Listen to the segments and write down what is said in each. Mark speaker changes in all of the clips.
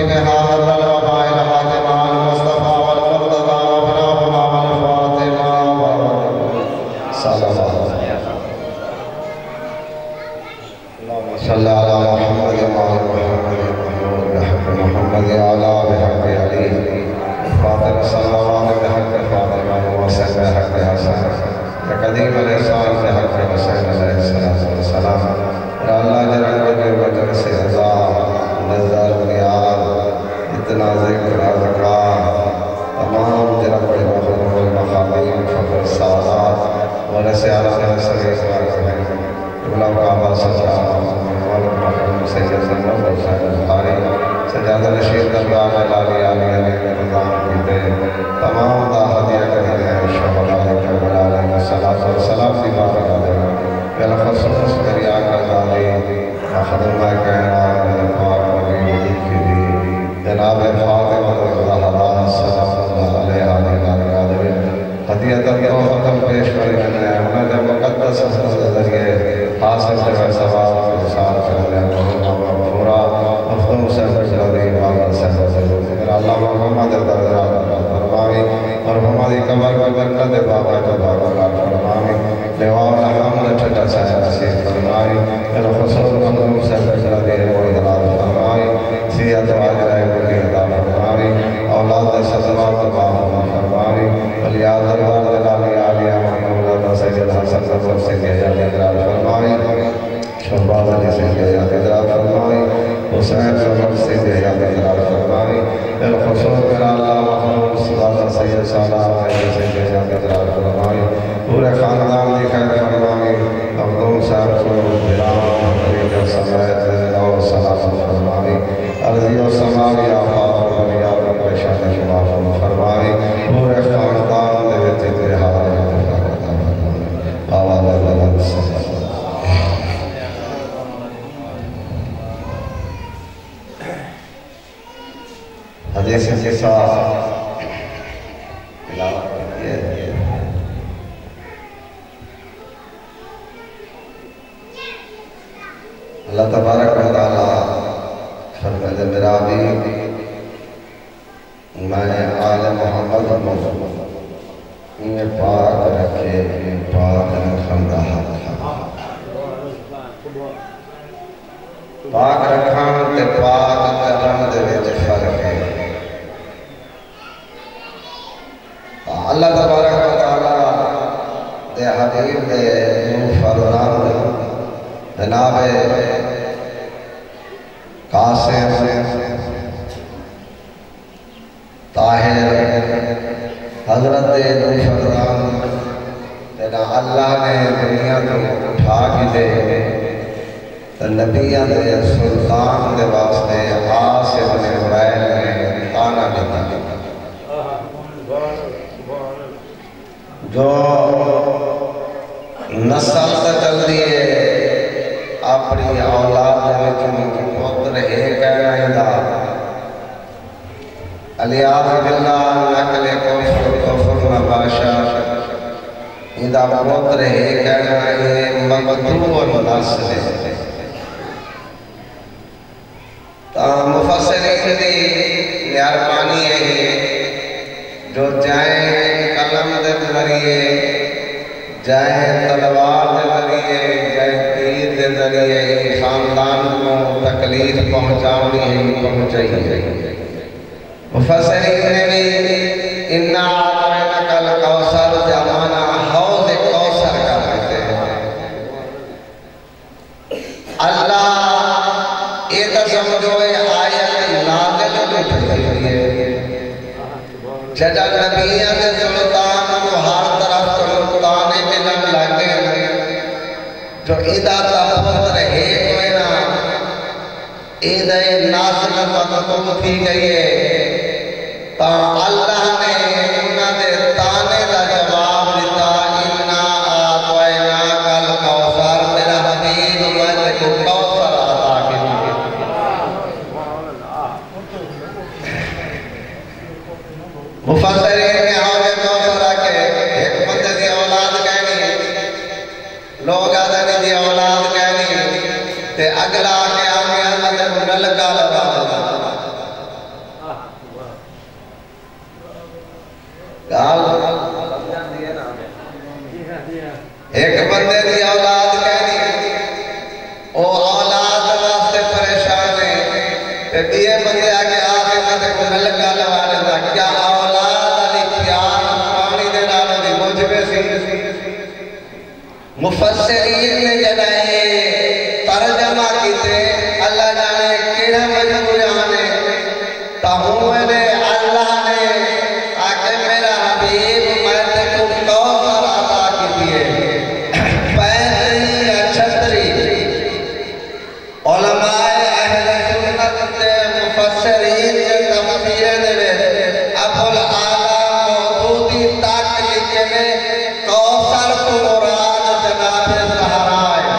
Speaker 1: بك هذا الوباء الحاكم على المصطفى والمرتضى وابناهما والفاطمة صلى الله عليه وسلم. اللهم صل على محمد وعلى محمد بحق محمد وعلى بحق علي فاطمة صلى الله عليه بحق فاطمة وحسن بحق حسن قدیم الإحسان بحق حسین علیہ السلام. اللہ جلال وجہ سے عذاب نظر بنیاد اتنا ذکر اذکار تمام جناب المخلوق والمخالین فقر سعادات ورسے علیہ السلام ابلا کعبہ سجا والمخلوق سید زنب حسین البخاری سجادہ رشید درگاہ علی علی علی رمضان پیتے تمام دا ہدیہ کرتے ہیں شہداء کربلا علیہ السلام کی بات کرتے ہیں کہ خصوص میری آقا دالی خدمہ کہنا پاک نبی وجود کی دی جناب فاطمہ الزہرا سلام اللہ علیہ وسلم ہدیہ درگاہ ختم پیش کری میں انہیں جب مقدس حسن ذریعے حاصل سے ثواب کے ساتھ کرنے پورا مفتوح سے بجرادی والا سے میرا اللہ محمد درجات فرمائی اور ہماری قبر کو برکت بابا تبارک و تعالی فرمائی دیوان حمد چھٹا سے نصیب فرمائی الخصوص مظلوم سے بجرادی کوئی دلال فرمائی سیئت واجرہ کوئی عطا فرمائی اولاد سزوات تبارک فرمائی ولیاد دربار جلالی عالیہ محمود سید حسن نظر سے جلال فرمائی شہباز علی سے جلال فرمائی حسین زمر سے جلال فرمائی الخصوص میرا اللہ محمود صلاح سید صلاح علیہ سے جلال فرمائی پورے خاندان دی خیر فرمائی مخدوم صاحب کو بلام حقیق سمیت اور صلاح فرمائی عرضی و سماوی آفاق و بنیاد و پریشان شباف فرمائی پورے خاندان دے وچ اتحاد آواز اللہ صلی حدیث کے ساتھ تلاوت کرتی ہے. اللہ تبارک و تعالی فرمائے میرا بھی میں آل محمد انہیں پاک رکھے پاک رکھن دا حق پاک رکھن تے پاک کرن دے وچ فرق ہے. اللہ تبارک و تعالی دے حبیب دے فرمان جناب قاسم طاہر حضرت فرمان جنا اللہ نے دنیا کو اٹھا کے دے تو نبیہ دے سلطان دے واسطے عاصم نے وائل نے آنا دیتا جو نسل سے چل دیئے اپنی اولاد میں پتر ایک کہنا علیہ باللہ نقل کفر نباشا اندہ پتر ایک کہنا مقدوع نسل مفسرین دی مہربانی ہے جو جائیں قلم دے ذریعے جائیں تلوار دے ذریعے جائیں تیر دے ذریعے خاندان کو تکلیف پہنچاؤنی ہے پہنچائی ہے. مفسرین نے بھی اِنَّا عَطَيْنَكَ الْكَوْثَرَ جمانا حوض کوثر کا کہتے ہیں. اللہ ایک سمجھوئے آیت نازل اٹھتی ہے جدہ نبیہ دے سلطان کو ہر طرف سلطان ملن لگے جو ادھا تا پتر ہے کوئی نا ادھا ناسل مطلب تھی گئی ہے تا اللہ نے انہاں دے تانے دا جواب دیتا اِنَّا آتَوَيْنَاكَ الْكَوْثَرَ میرا حبیب مجھ کو کوثر عطا کے لیے. مفسرین نے آوے کوثرہ کے ایک بندے دی اولاد کہنی لوگ آدھنی دی اولاد کہنی تے اگلا کے آنے اللہ کو نلکا لگا بندے دی اولاد کہنی او اولاد واسطے پریشان ہے تے دیے بندے آگے آگے میں کو ملکا لوا لیتا کیا اولاد علی پیار پانی دے نالوں دی موجبے سی مفسرین نے جنائے ترجمہ کیتے اللہ جانے کیڑا مجبوریاں نے تاہوں نے اللہ نے آکے میرا حبیب میں تے کو کوثر عطا کی دیئے پینتری یا چھتری علماء اہل سنت تے مفسرین کے تفسیر دے ابو العالی موجودی تاک لکھنے کوثر کو مراد جناب زہرا ہے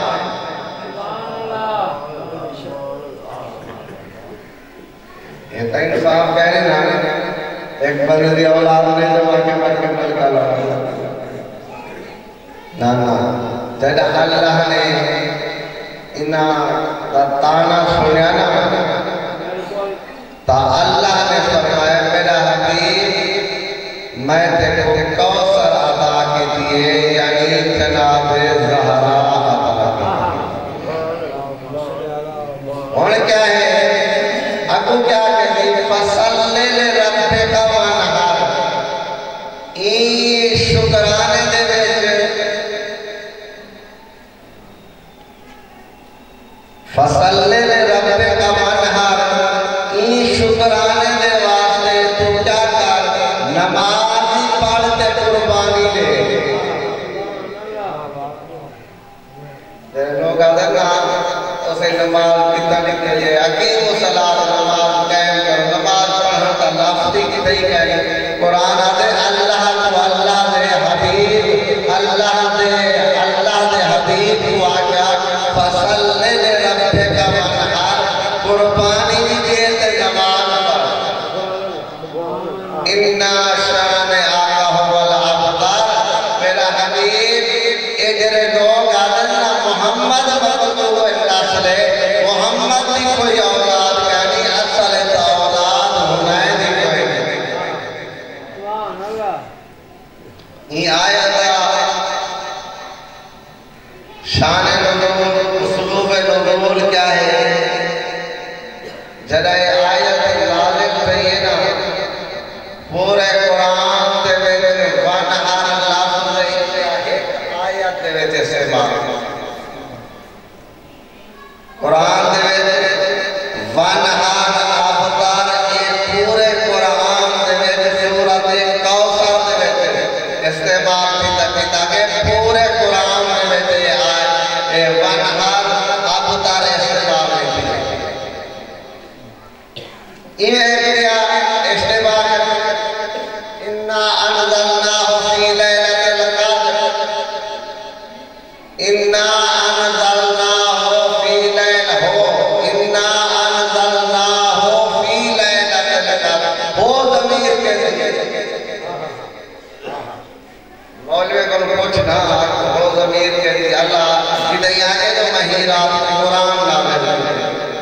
Speaker 1: یہ تین صاحب کہہ رہے نا ایک بندے دی اولاد نے جب آگے بڑھ کے ملکہ لڑا نا جب اللہ نے انہاں تانا سنیا نا تا اللہ نے فرمایا میرا حبیب میں تے کو کوثر عطا کے دیے یعنی جناب زہرا عطا کے اور کیا ہے اگو کیا کہتی فصلی لربک وانحر این شکرانے دے وچ فصلی لربک وانحر این شکرانے دے واسطے تو کیا کر نمازی پڑھتے قربانی لے لوگ آدھر نا اسے نماز کتنا نکلے جائے عقیم و صلاة نماز قائم کرو نماز پڑھنا تا لفظی کی تئی کہی قرآن آدھے اللہ کو اللہ دے حبیب اللہ دے حبیب کو آگیا فصلی لربک وانحر قربانی دیجئے تے نماز پڑھ اِنَّا شَانِئَكَ هُوَ الْأَبْتَرُ میرا حبیب اجر لوگ آدھنا محمد مطلوب نسل محمد دی کوئی اولاد کہنی اصل تا اولاد ہونا ہے دی کوئی یہ آیت شان نزول اسلوب نزول کیا ہے جدہ آیت نازل رہی ہے نا پورے قرآن دے ویچے وانحر لفظ ایک آیت دے ویچے سے بات قرآن دے ویچے وانحر ابتر ایک پورے قرآن دے ویچے سورت کوثر دے ویچے استعمال بھی تاکہ پورے قرآن دے ویچے وانحر ابتر استعمال بھی یہ کیا استعمال اِنَّا أَنزَلْنَاهُ فِي لَيْلَةِ الْقَدْرِ اِنَّا أَنزَلْنَاهُ فِي لَيْلَةِ الْقَدْرِ وہ ضمیر کے ذریعے مولوی کو پوچھنا وہ ضمیر کے ذریعے اللہ کی دیانے جو مہیرات قرآن نازل ہے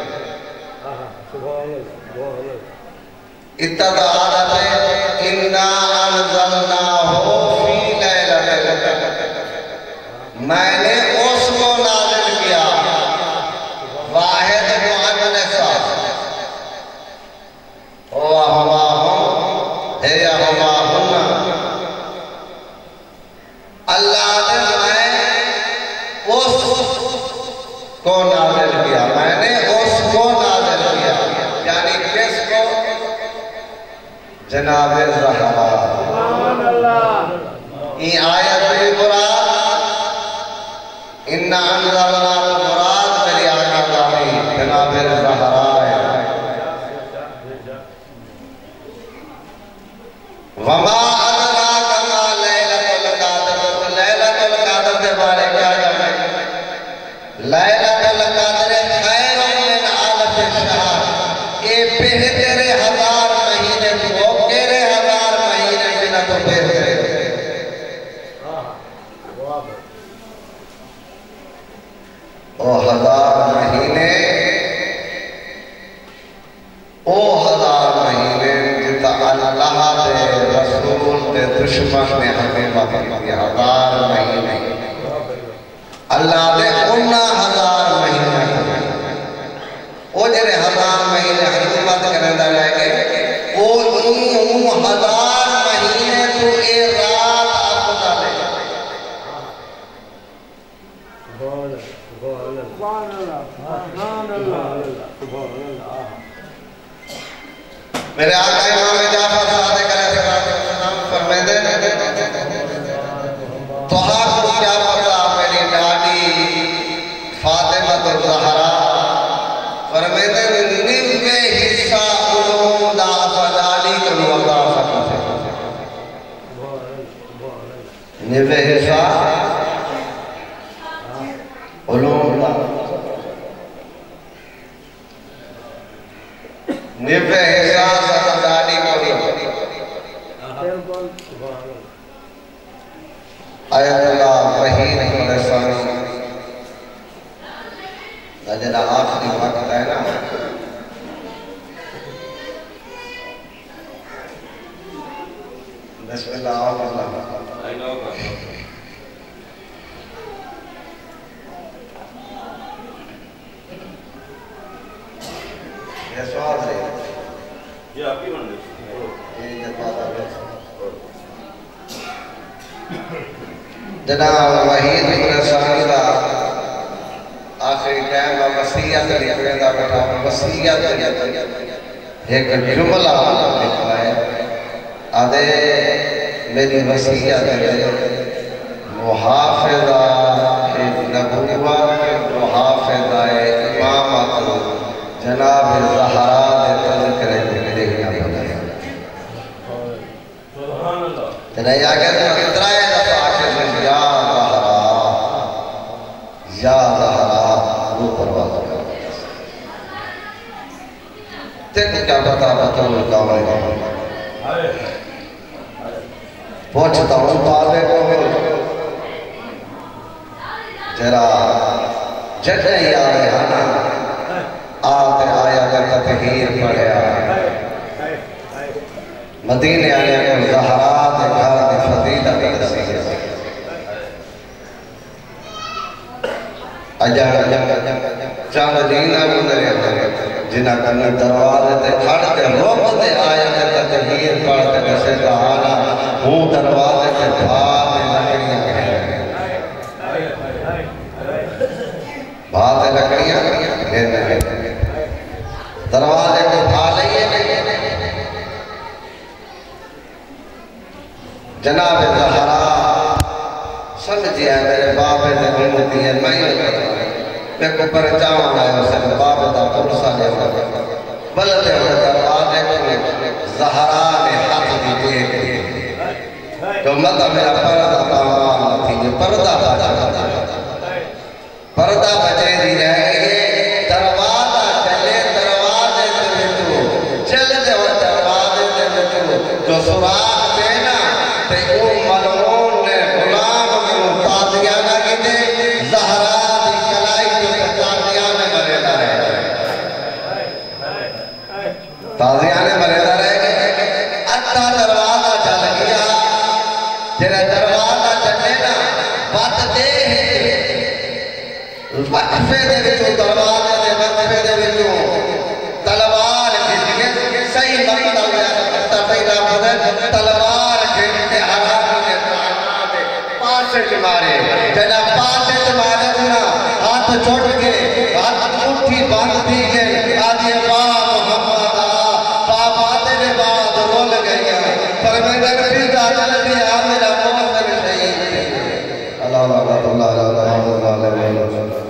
Speaker 1: اتدا عادت ہے اِنَّا أَنزَلْنَاهُ فِي لَيْلَةِ الْقَدْرِ میں نے اس کو نازل کیا واحد مؤنثہ او ہما ہم ہے یا ہما ہم اللہ نے میں اس کو نازل کیا میں نے اس کو نازل کیا یعنی کس کو جناب زہرا یہ آیت بھی مراد اِنَّا أَنزَلْنَاهُ مراد میری آقا داری جناب زہرا ہے وَمَا أَدْرَاكَ مَا لَيْلَةُ الْقَدْرِ لَيْلَةُ الْقَدْرِ کے بارے کیا جانے لَيْلَةُ الْقَدْرِ خَيْرٌ مِّنْ أَلْفِ الشَّهْرِ اے بہتر ہزار مہینے تو کیرے ہزار مہینے بنا تو بہتر او ہزار مہینے جتا اللہ دے رسول دے دشمن نے ہمیں وقت ہزار مہینے اللہ دے انہ 1000 مہینے وہ جنہیں 1000 مہینے حکومت کرنے دا رہ گئے وہ 1000 مہینے تو اے رات آپ دا لے میرے آقا امام جعفر صادق علیہ السلام فرمیندے تو آپ کو کیا پتا میری ڈاڈی فاطمہ الزہرا فرمیندے 90 حصہ علوم دا فضالی کو عطا فرمائے 90 حصہ علوم دا 90 حصہ فضالی کو آیت اللہ وحید رسانی جنہ آخری وقت ہے نا بسم اللہ یہ سوال ہے یہ آپ کی بندے یہ جب جناب وحید رسانی کا آخری ٹائم کا وسیعت لکھنے دا بیٹا وسیعت ایک جملہ لکھا ہے آدھے میری وسیعت محافظہ نبوت محافظہ امامت جناب زہرا دے تذکرے میرے گیا بنایا جنہیں یا کہتے ہیں اترائے دفعہ آخر میں یا زہرا وہ پرواز کرتا تیرے کیا بتا بطول کامل پوچھتا ہوں پاوے کو جرا جڑے ہی آئے ہانا آتے آیا در تطہیر پڑھیا مدینے آنے کو زہرات گھر دی فضیلہ دی دسی چاند دینا گزرے جنہ کنی دروازے تے کھڑ کے روک دے آیا در تطہیر پڑھتے کسے دہانا ہوں دروازے تے بھاتے لکڑیاں کھڑے بھاتے لکڑیاں کھڑے دروازے کو بھا لئیے جناب زہرا سمجھے ہیں میرے بابے دے گھومتی ہیں میں کو پرچاؤں گا اسے بابے دا پرسا لے بلدے ہوئے دروازے کو زہرا نے ہاتھ دی دیکھ جو مطا میرا پردہ تمام تھی یہ پردہ بچے دی رہے گئے دروازہ چلے دروازے سے بچو چل جو دروازے سے بچو جو سراغ دینا تے اون ملعون نے غلام کو تازیانہ کی دے زہرا دی کلائی جو تازیانہ مریدہ رہے تازیانہ مریدہ رہے اٹھا دروازہ چل گیا جنہیں دروازہ چلے نا بات دے وقفے دے وچوں دروازے دے وقفے دے وچوں تلوار کھینچ صحیح مطلب ہے تفیدہ بدل تلوار کھینچ حرام نے دے پاسے چمارے جناب پاسے چمارے دینا ہاتھ چھوڑ کے ہاتھ مٹھی باندھ دی گئے آدھی محمد باپ آتے نے بعد رول گئی پر میں نے پھر دادا نبی میرا محمد شہید اللہ اللہ اللہ اللہ اللہ اللہ